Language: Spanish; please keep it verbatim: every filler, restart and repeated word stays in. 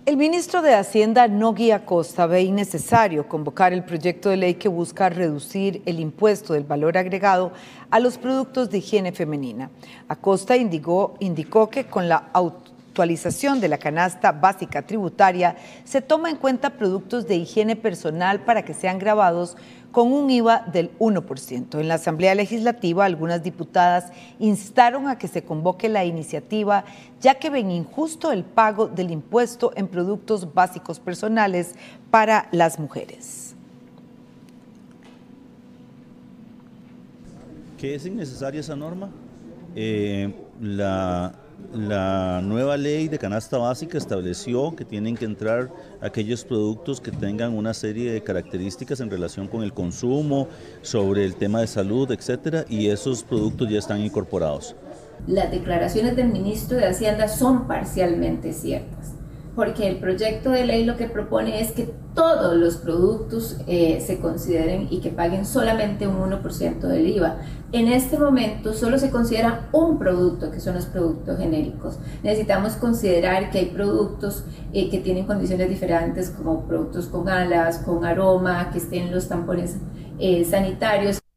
El ministro de Hacienda, Nogui Acosta, ve innecesario convocar el proyecto de ley que busca reducir el impuesto del valor agregado a los productos de higiene femenina. Acosta indicó, indicó que con la actualización de la canasta básica tributaria se toma en cuenta productos de higiene personal para que sean gravados con un I V A del uno por ciento. En la Asamblea Legislativa, algunas diputadas instaron a que se convoque la iniciativa, ya que ven injusto el pago del impuesto en productos básicos personales para las mujeres. ¿Qué es innecesaria esa norma? Eh, la, la nueva ley de canasta básica estableció que tienen que entrar aquellos productos que tengan una serie de características en relación con el consumo, sobre el tema de salud, etcétera, y esos productos ya están incorporados. Las declaraciones del ministro de Hacienda son parcialmente ciertas, porque el proyecto de ley lo que propone es que todos los productos eh, se consideren y que paguen solamente un uno por ciento del I V A. En este momento solo se considera un producto, que son los productos genéricos. Necesitamos considerar que hay productos eh, que tienen condiciones diferentes, como productos con alas, con aroma, que estén los tampones eh, sanitarios.